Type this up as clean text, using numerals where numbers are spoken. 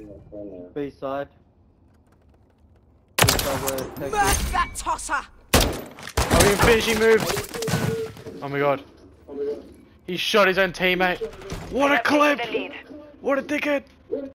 B side. Murk that tosser! Oh, he finishing move. Oh my god. He shot his own teammate. What a clip! What a dickhead!